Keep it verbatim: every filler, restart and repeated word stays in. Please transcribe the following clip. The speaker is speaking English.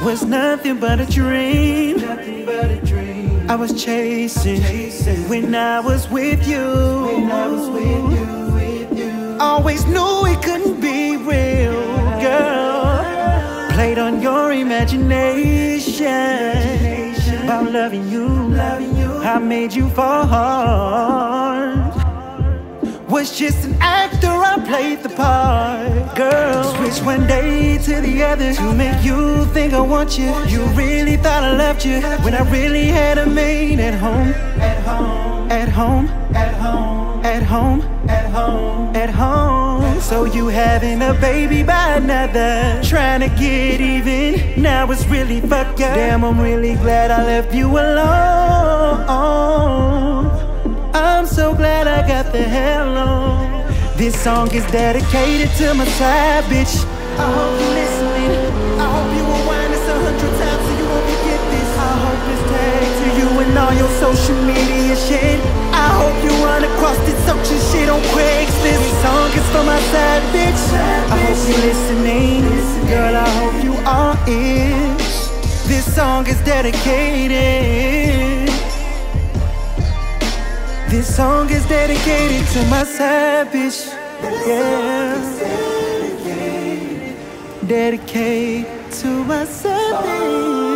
was nothing but a dream. Nothing but a dream. I was chasing, chasing when I was with you. When I was with you, with you. Always knew it couldn't be real, girl. Played on your imagination, imagination. About loving you, loving you. I made you fall hard. Was just an actor, I played the part, girl. Switch one day to the other to make you think I want you. You really thought I loved you when I really had a maid at home. At home, at home, at home, at home, at home, at home. So you having a baby by another, trying to get even. Now it's really fucked up. Damn, I'm really glad I left you alone. I'm so glad I got the hell on. This song is dedicated to my side bitch. I hope you're listening. I hope you rewind this a hundred times so you won't forget this. I hope it's tagged to you and all your social media shit. I hope you run across this social shit on Craigslist. This song is for my side bitch. I hope you're listening. Girl, I hope you are ears. This song is dedicated. This song is dedicated to my side bitch. Yeah. Dedicated to my side bitch.